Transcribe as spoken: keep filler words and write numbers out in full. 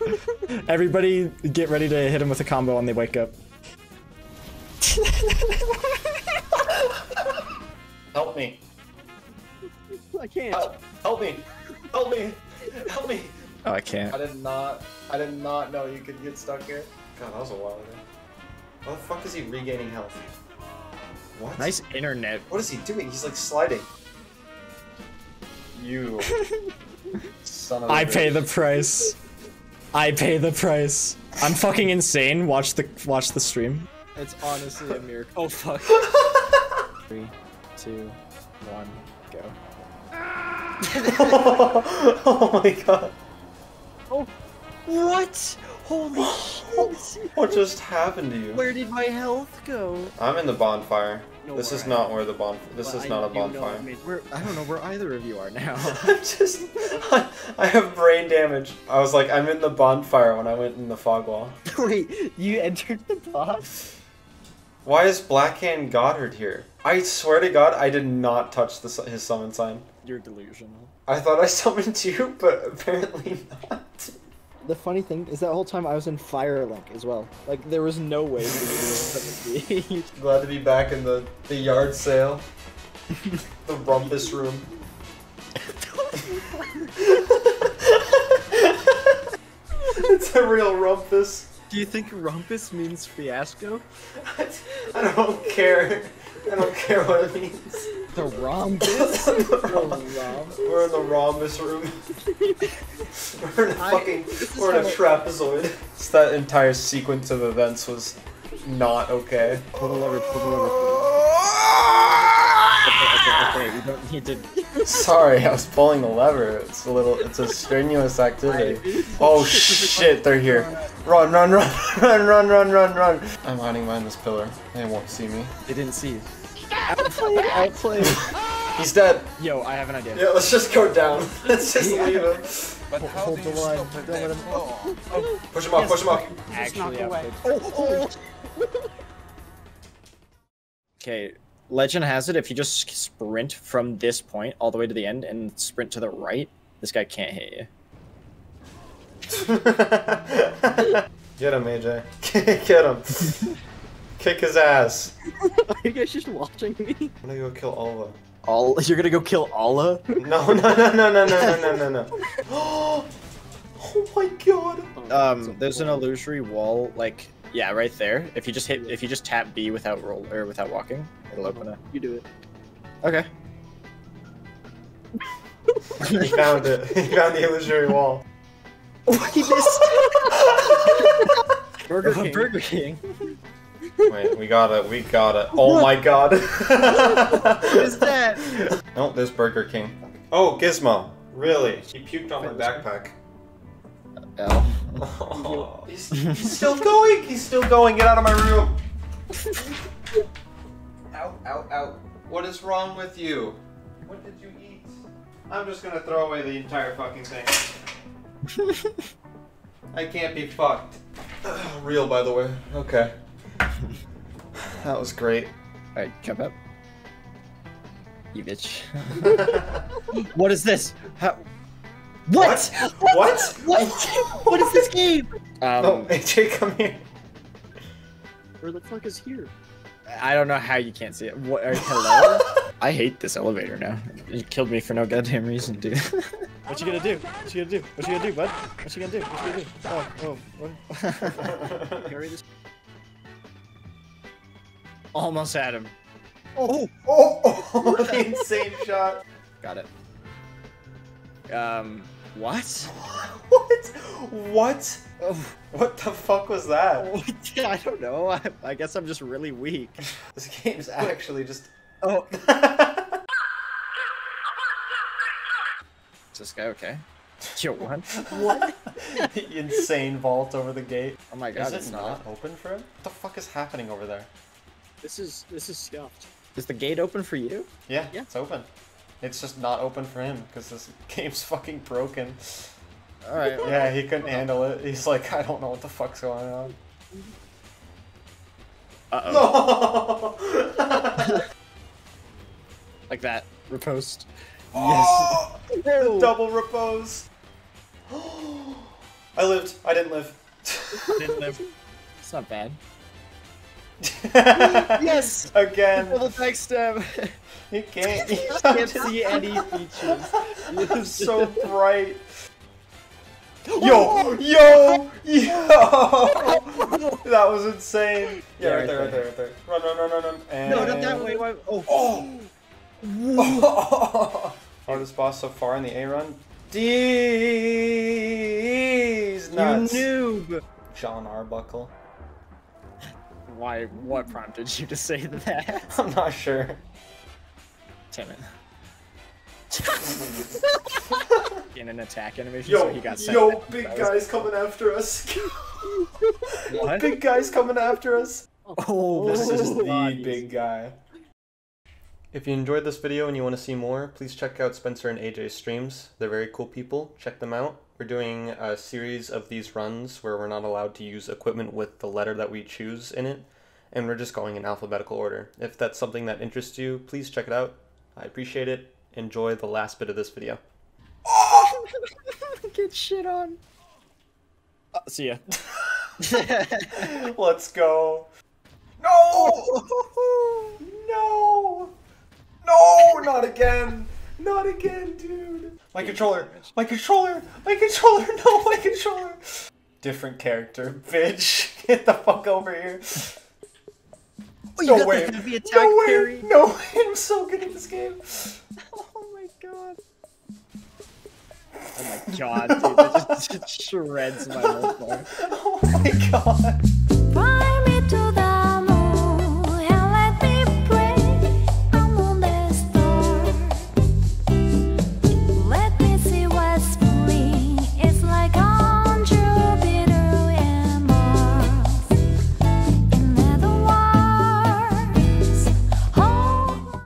Everybody get ready to hit him with a combo when they wake up. Help me. I can't. Help, help me. Help me. Help me. Oh, I can't. I did not. I did not know you could get stuck here. God, that was a while ago. How the fuck is he regaining health? What? Nice internet. What is he doing? He's like sliding. You. Son of a I bitch. pay the price. I pay the price. I'm fucking insane. Watch the watch the stream. It's honestly a miracle. Oh fuck. Three, two, one, go. Oh my god. Oh, what? Holy shit! What just happened to you? Where did my health go? I'm in the bonfire. No, this where is I not am. where the bon. This Well, is I- not a you know, bonfire. I mean, where, I don't know where either of you are now. I'm just. I, I have brain damage. I was like, I'm in the bonfire when I went in the fog wall. Wait, you entered the box? Why is Blackhand Goddard here? I swear to God, I did not touch the, su- his summon sign. You're delusional. I thought I summoned you, but apparently not. The funny thing is that whole time I was in Firelink as well. Like, there was no way for you to be. Glad to be back in the, the yard sale. The rumpus room. It's a real rumpus. Do you think Rumpus means fiasco? I don't care. I don't care what it means. The Rhombus? the Rhombus. We're in the rhombus room. We're in a I- fucking. this is We're in a how- trapezoid. Just that entire sequence of events was not okay. Pull the lever, pull the lever. Okay, okay, you don't need to. Sorry, I was pulling the lever. It's a little. It's a strenuous activity. Oh shit, they're here. Run, run, run, run, run, run, run, run. I'm hiding behind this pillar. They won't see me. They didn't see you. Outplayed, outplayed. He's dead. Yo, I have an idea. Yeah, let's just go down. Let's just leave him. But Hold- how hold do the you line. stop Don't them? let him- Oh. Push him up, push him up. Actually knock away. outplayed. Oh, oh. Okay, legend has it if you just sprint from this point all the way to the end and sprint to the right, this guy can't hit you. Get him, A J. Get him. Kick his ass. Are you guys just watching me? I'm gonna go kill Alva. All you're gonna go kill Allah? No, no, no, no, no, no, no, no, no, no. Oh my god. Um, there's an illusory wall, like yeah, right there. If you just hit, if you just tap B without roll or without walking, it'll open it. You do it. Okay. He found it. He found the illusory wall. Oh, he missed. Burger King. Burger King. Wait, we got it. We got it. Oh my god. What is that? No, there's Burger King. Oh, Gizmo. Really? He puked on my backpack. L. Oh, he's, he's still going. He's still going. Get out of my room. Ow, ow, ow. What is wrong with you? What did you eat? I'm just gonna throw away the entire fucking thing. I can't be fucked. Ugh, real, by the way. Okay. That was great. Alright, jump up. You bitch. What is this? How? What? What? What? What is this game? Um, No, A J, come here. where the fuck is here? I don't know how you can't see it. What? Are, hello? I hate this elevator now. You killed me for no goddamn reason, dude. What you gonna do? What you gonna do? What you gonna do, bud? What you gonna do? What you gonna do? Oh, oh, what? Carry this. Almost had him. Oh, Oh, oh, the insane shot. got it. Um, what? What? What? Oh, What the fuck was that? I don't know. I, I guess I'm just really weak. This game's actually just. Oh, is this guy okay? Yo, what? What? The insane vault over the gate. Oh my god, Is it's it not. not open for him? What the fuck is happening over there? This is this is scuffed. Is the gate open for you? Yeah, Yeah. it's open. It's just not open for him because this game's fucking broken. Alright. Yeah, he couldn't handle it. He's like, I don't know what the fuck's going on. Uh-oh. No! Like that. Repost. Oh, Yes. the double repose. I lived. I didn't live. Didn't live. It's not bad. Yes! Again. Double backstab. You can't. You Can't see any features. It's so bright. Yo! Yo! Yo! That was insane. Yeah, Yeah, right right there, right there. there, right there. Run, run, run, run, run. And... No, not that way. Why? Oh. Oh! Hardest boss so far in the A run. D's nuts. You noob. John Arbuckle. Why? What prompted you to say that? I'm not sure. Damn it. In an attack animation, Yo, so he got sent. yo, big guy's coming after us. What? Big guy's coming after us. Oh, This is the bodies. big guy. If you enjoyed this video and you want to see more, please check out Spencer and A J's streams. They're very cool people. Check them out. We're doing a series of these runs where we're not allowed to use equipment with the letter that we choose in it, and we're just going in alphabetical order. If that's something that interests you, please check it out. I appreciate it. Enjoy the last bit of this video. Get shit on. Uh, see ya. Let's go. No! No! No! Not again! Not again, dude! My controller! My controller! My controller! No, my controller! Different character, bitch. Get the fuck over here. Oh, you No got way! the heavy attack No way! parry. No way! I'm so good at this game. Oh my god. Oh my god, dude, that just, just shreds my whole bar. Oh my god.